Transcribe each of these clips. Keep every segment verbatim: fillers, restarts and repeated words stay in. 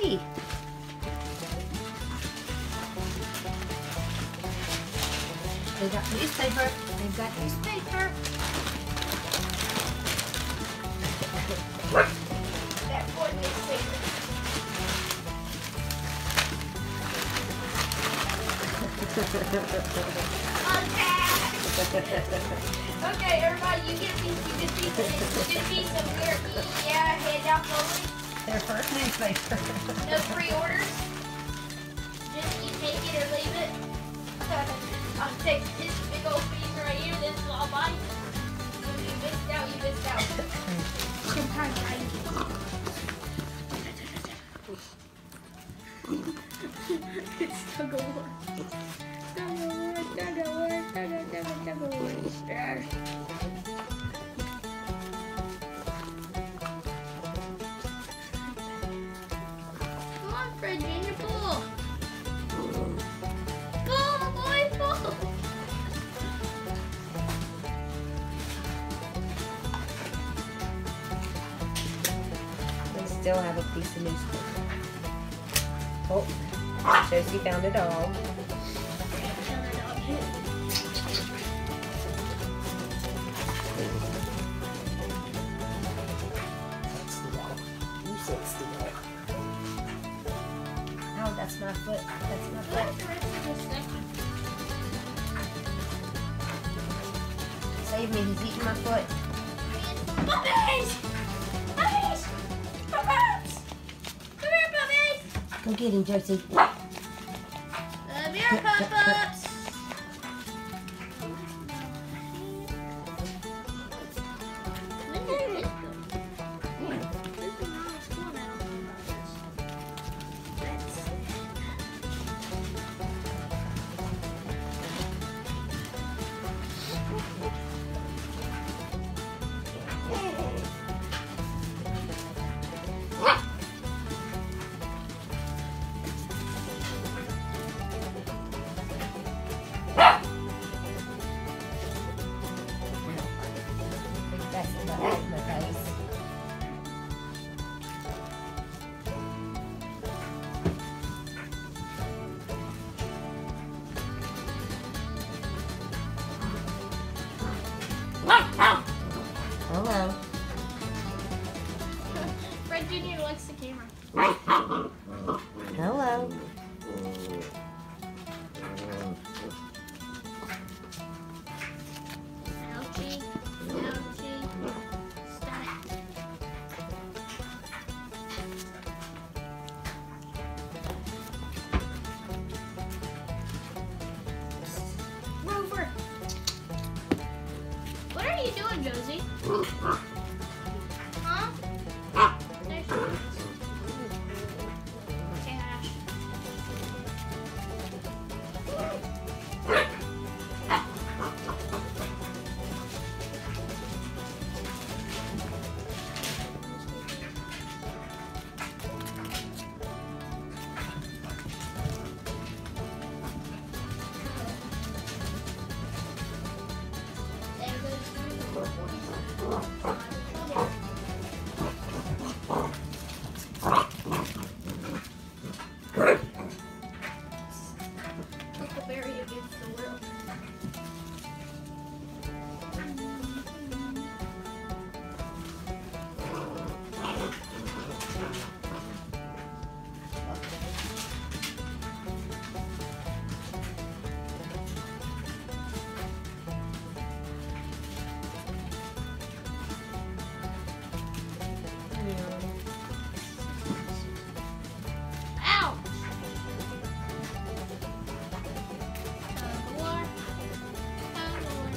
see. They got newspaper. They've got newspaper. That boy newspaper. Okay, everybody, you get these. You get these. You get these. So we're yeah, hand out slowly. Their first newspaper. No pre-orders. Just you take it or leave it. I'll take this big old piece right here. This is all mine. If you missed out, you missed out. Sometimes I it's tug of war. Tug of war, tug of war, tug of, tug of, tug of war. Come on, Fred Junior, pull. Pull, boy, pull. They still have a piece of newspaper. Oh, Josie found a dog. You said steal. Oh, that's my foot. That's my foot. Save me, he's eating my foot. Puppies! Puppies! Puppies! Come here, puppies! Go get him, Josie. Come here, pup-ups! When did this go? This is not a school now. That's That's in my face. Hello. Fred Junior likes the camera. Hello. Ouchie. Ouchie. Stop. Rover. What are you doing, Josie? Huh? There she is. Cash. There goes Huckleberry against the world. Ouch! Tug of war. Tug of war.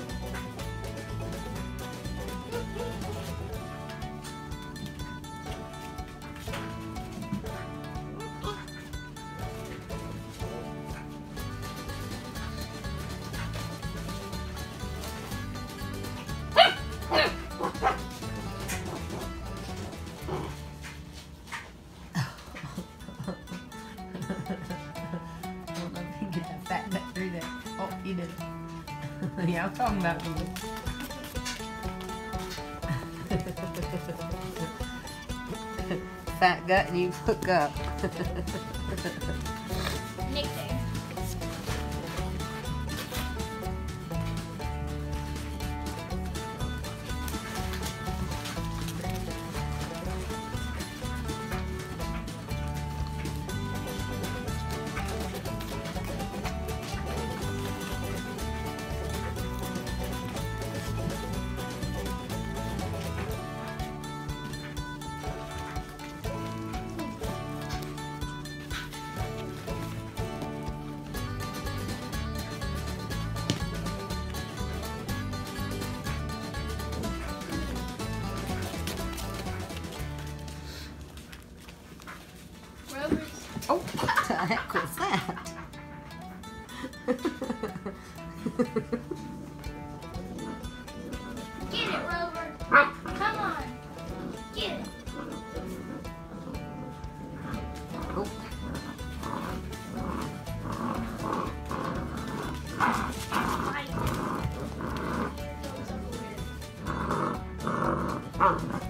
Don't let me get that fat nut through there. Oh, you did it. Yeah, I'm talking about you. fat gut and you hook up. Nickname. Oh, what the heck was that? Get it, Rover. Come on. Get it. Oh. Right. Here goes over here.